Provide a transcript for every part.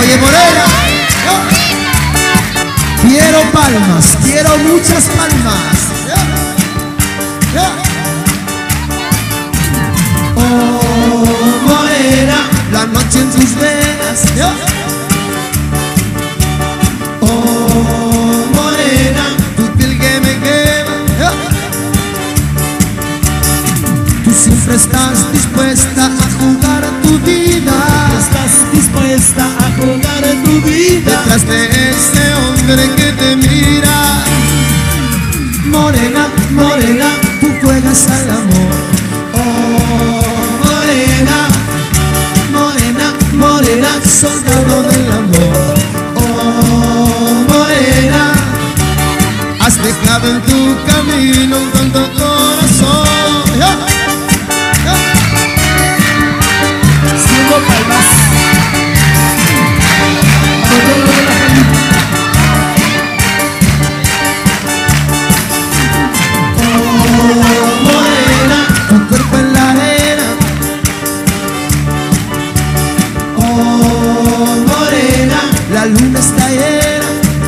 calle Morena. Quiero palmas, quiero muchas palmas. Oh, morena, la noche en tus venas. Oh, morena, tu piel que me quema. Tú siempre estás dispuesta a jugar tu vida. Estás dispuesta a jugar tu vida detrás de ese hombre que te mira. Morena, morena, tú juegas al amor. Oh, morena, morena, morena, soldado del amor. Oh, morena, has dejado en tu camino un tonto corazón. Siendo palmas. Oh, morena, tu cuerpo en la arena. Oh, morena, la luna está llena.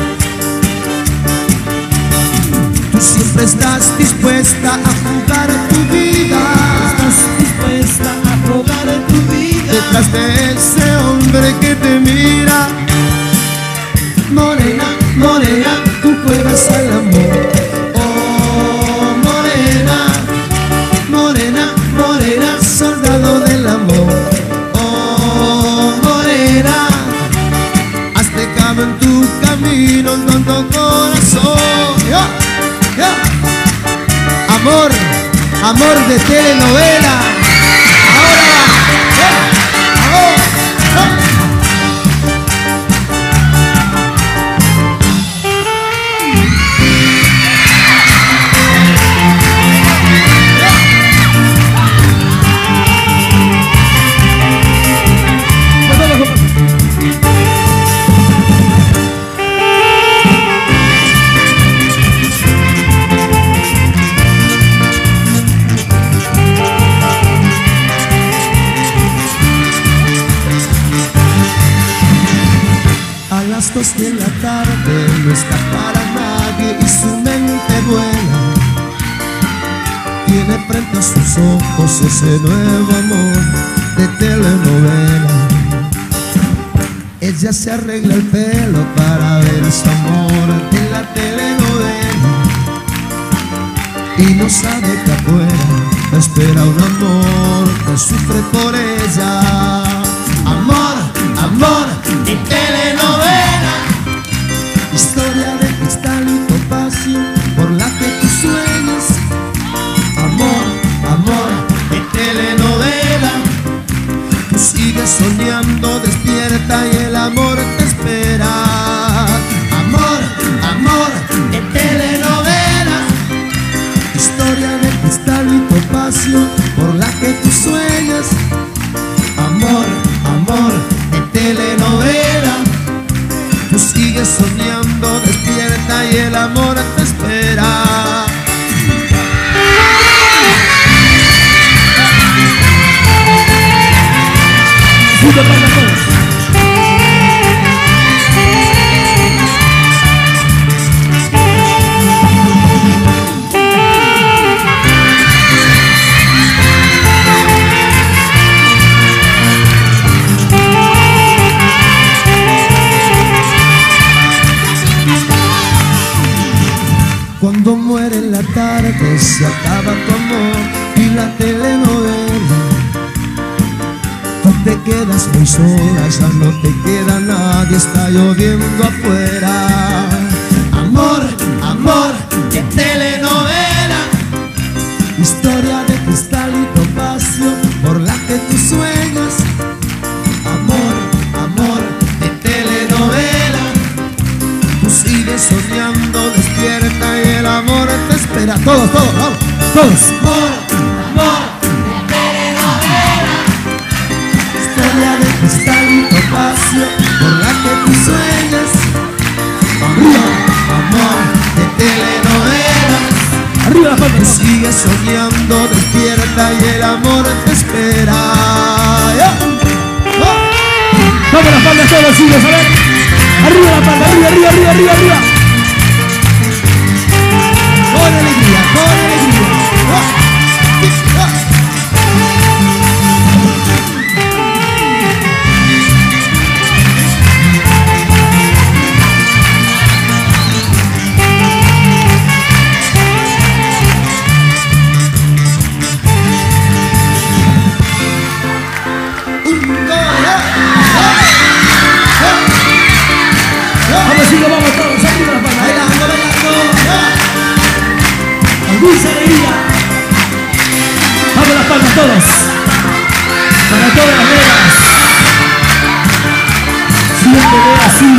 Tú siempre estás dispuesta a jugar tu vida. Estás dispuesta a jugar tu vida detrás de ese hombre que te mira. Morena, morena, tú juegas al amor. Oh, morena, morena, morena, soldado del amor. Oh, morena, has dejado en tu camino un tonto corazón. Amor, amor de telenovela. A las 2 de la tarde no está para nadie y su mente vuela. Tiene frente a sus ojos ese nuevo amor de telenovela. Ella se arregla el pelo para ver su amor en la telenovela y no sabe que afuera espera un amor que sufre por ella. Amor, amor de telenovela, historia de cristal y topacio por la que tú sueñas. Amor, amor de telenovela, tú sigues soñando despierta y el amor te espera. Amor, amor de telenovela, historia de cristal y topacio por la que tú sueñas. Amor, amor de telenovela, tú sigues soñando despierta y el amor te espera. Cuando muere en la tarde se acaba tu amor y la telenovela. Tú te quedas muy sola, ya no te queda nadie, está lloviendo afuera. Amor, amor de telenovela, historia de cristal y topacio por la que tú sueñas. Amor, amor de telenovela, tú sigues soñando despierta y el amor te espera. Todos, todos, vamos, todos. Amor, amor de telenovela, historia de cristal y topacio por la que tú sueñas. Arriba, amor de telenovela, arriba la palma. Tú sigues soñando despierta y el amor te espera. ¡Vamos! palmas todos, chicos, a ver. Arriba la palma, arriba, arriba, arriba, arriba, arriba. Con alegría, con alegría. Vamos, chicos, vamos todos, arriba la palma. Bailando, bailando. Dulce alegría. Vamos las palmas todos. Para todas las venas. Siempre ve así.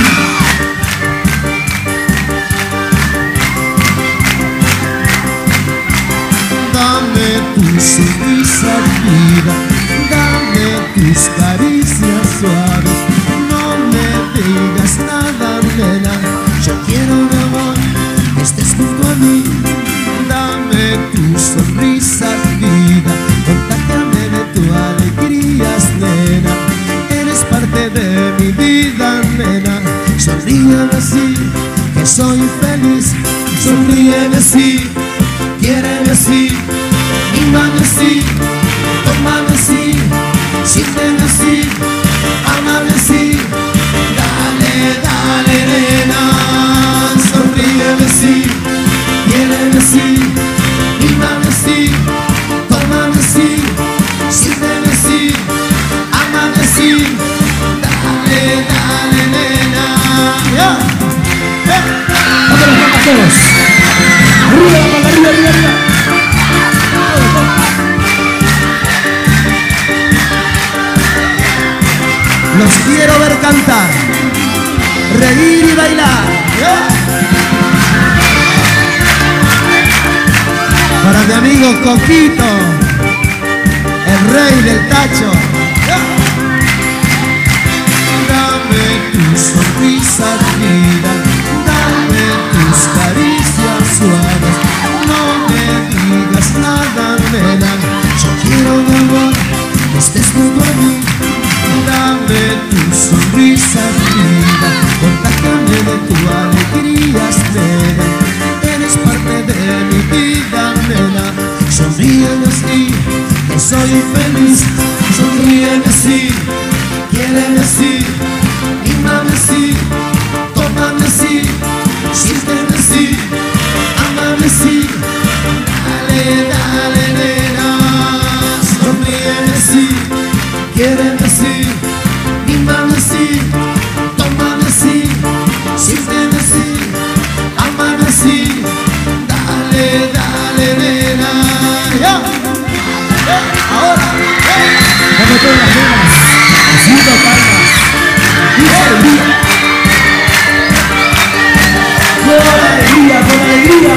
Dame tu sonrisa, vida. Dame tus caricias suaves. No me digas nada, nena. Yo quiero un amor que estés junto a mí. Dame tu sonrisa, vida. Contágiame de tu alegría, nena. Eres parte de mi vida, nena. Sonríeme así, que soy feliz. Sonríeme así, quiéreme así. Mímame así, tómame así. Siénteme así, ámame así. Dale, dale, nena. Sonríeme así, quiéreme así. Mímame así, tómame así. Siénteme así, ámame así. Dale, dale, nena. Vamos las palmas todos. Arriba la palma, arriba, arriba, arriba. Los quiero ver cantar, reír y bailar. Para mi amigo Coquito, el rey del tacho. Dame tu sonrisa, vida. Dame tus caricias suaves. No me digas nada, nena. Yo quiero un amor que estés junto a mí. Dame tu sonrisa, vida. Contágiame de tu alegría, nena. Eres parte de mi vida, nena. Sonríeme así, que soy feliz. Sonríeme así, quiéreme así. Mímame así, tómame así. Siénteme así, ámame así. Dale, dale, nena. Sonríeme así, quiéreme así. Mímame así, tómame así. Siénteme así, ámame así. Dale, dale, nena. Ahora. Vamos todas las venas. Haciendo palmas. Dulce alegría. Con alegría, con alegría.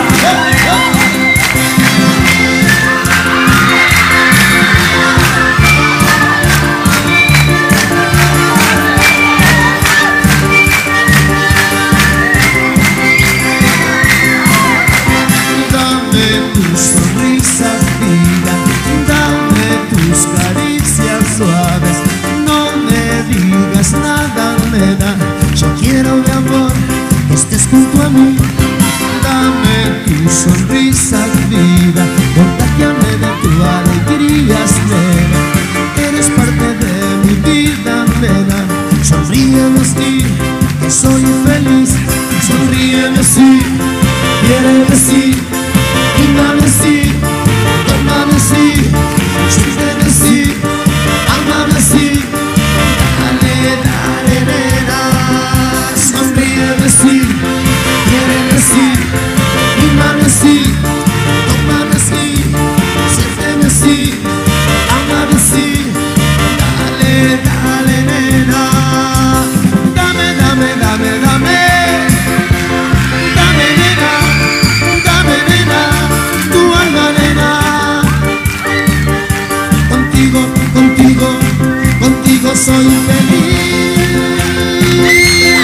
Dame tus sonrisas, vida. Dame tus caricias suaves. No me digas nada, nena. Yo quiero mi amor que estés junto a mí. Dame tus sonrisas, vida. Contágiame de tu alegría, nena. Eres parte de mi vida, nena. Sonríeme así, que soy feliz. Sonríeme así, quiéreme así. Mímame así, tómame así. Siénteme así, ámame así. Dale, dale, nena. Sonríeme así, quiéreme así. Mímame así, tómame así. Siénteme así, ámame así. Dale, dale, nena. Dame, dame, dame, dame. Dame, nena. Dame, nena. Tu alma, nena. Contigo, contigo, contigo soy feliz.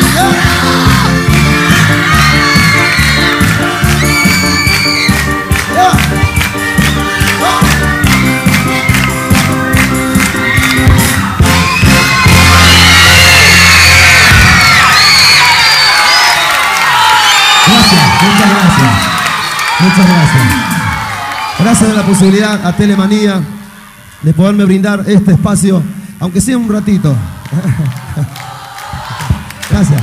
Muchas gracias. Gracias de la posibilidad a Telemanía de poderme brindar este espacio, aunque sea un ratito. Gracias.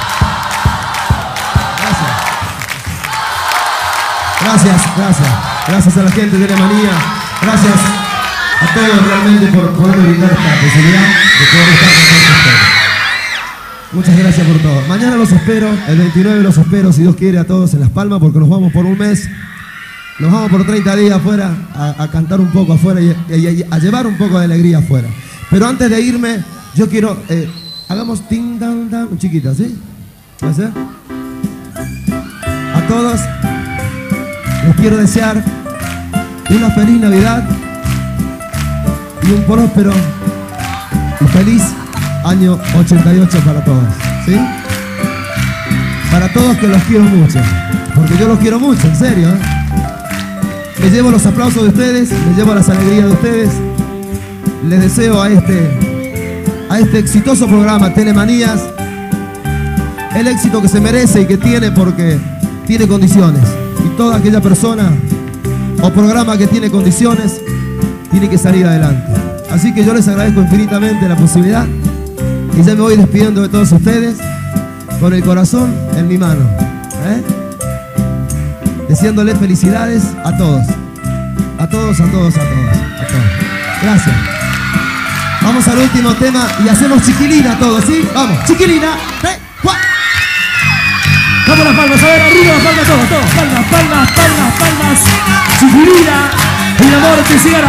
Gracias a la gente de Telemanía. Gracias a todos realmente por poderme brindar esta posibilidad de poder estar con todos ustedes. Muchas gracias por todo. Mañana los espero, el 29 los espero, si Dios quiere, a todos en Las Palmas, porque nos vamos por un mes. Nos vamos por 30 días afuera a cantar un poco afuera y a llevar un poco de alegría afuera. Pero antes de irme, yo quiero... hagamos ting, dan, dan, chiquita, ¿sí? ¿Puede ser? A todos les quiero desear una feliz Navidad y un próspero y feliz año 88 para todos, ¿sí? Para todos, que los quiero mucho, porque yo los quiero mucho, en serio, ¿eh? Me llevo los aplausos de ustedes, me llevo las alegrías de ustedes. Les deseo a este exitoso programa Telemanías el éxito que se merece y que tiene, porque tiene condiciones. Y toda aquella persona o programa que tiene condiciones tiene que salir adelante. Así que yo les agradezco infinitamente la posibilidad y ya me voy despidiendo de todos ustedes con el corazón en mi mano, ¿eh? Deseándoles felicidades a todos. A todos. Gracias. Vamos al último tema y hacemos chiquilina todos, ¿sí? Vamos, chiquilina. Vamos las palmas, a ver, arriba las palmas todos. Palmas. Chiquilina, el amor te llegará.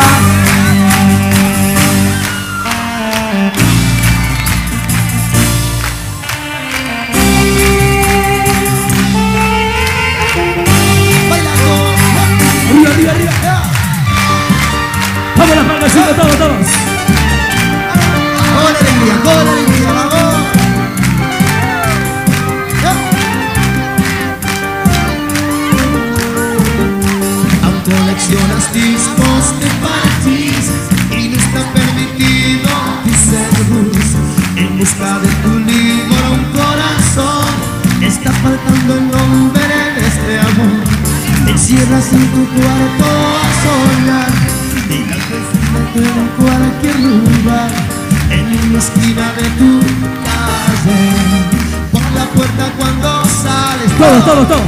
Arriba. Vamos las palmas, chicos, todos. Con la alegría, vamos. Aunque coleccionas discos de parties y no está permitido pisar luz, en busca de tu libro un corazón, está faltando el nombre de este amor. Te encierras en tu cuarto a soñar y la ves en cualquier lugar, en una esquina de tu calle, por la puerta cuando sales. Todos.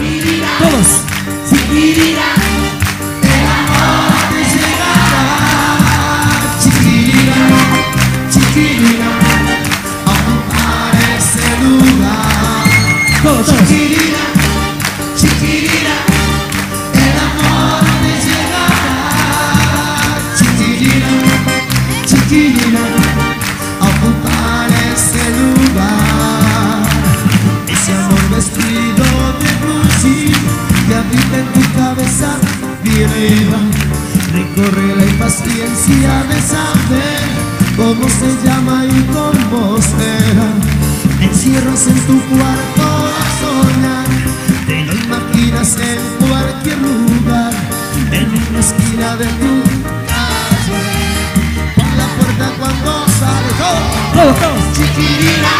Chiquilina, el amor te llegará. Chiquilina, a ocupar ese lugar. Todos. Chiquilina, el amor te llegará. Chiquilina, a ocupar ese lugar. Ese amor vestido de Gucci que habita en tu cabeza viene y va. Recorre la impaciencia de saber cómo se llama y cómo será. Te encierras en tu cuarto a soñar, te lo imaginas en cualquier lugar, en una esquina de tu calle, por la puerta cuando sales. Todos. Chiquilina,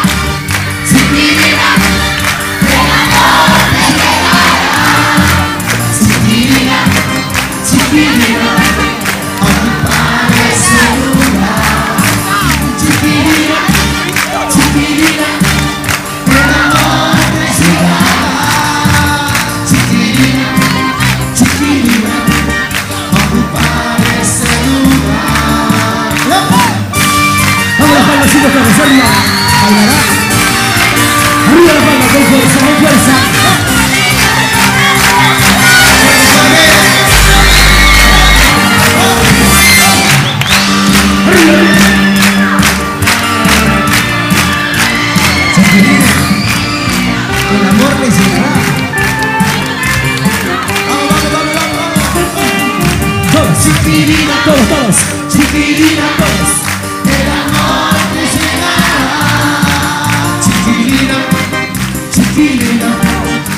el amor te llegará. Chiquilina, a ocupar ese lugar. Chiquilina, el amor te llegará. Chiquilina, a ocupar ese lugar. Vamos las palmas, chicos, que reserva. Arriba las palmas, con fuerza. Chiquilina, el amor te llegará. Vamos. Todos. Chiquilina, Todos. el amor te llegará. Chiquilina,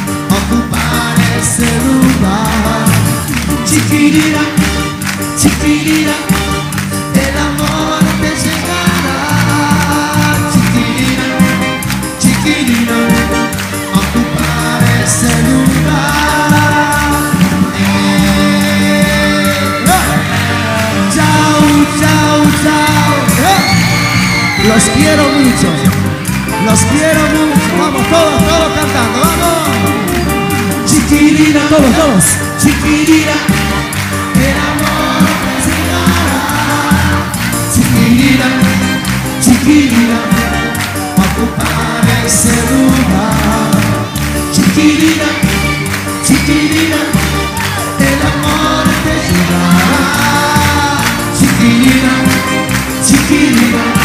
Los quiero mucho. Los quiero mucho. Vamos, todos cantando, vamos. Chiquilina, todos. Chiquilina, el amor te llegará. Chiquilina, chiquilina, a ocupar ese lugar. Chiquilina, chiquilina, el amor te llegará. Chiquilina, chiquilina.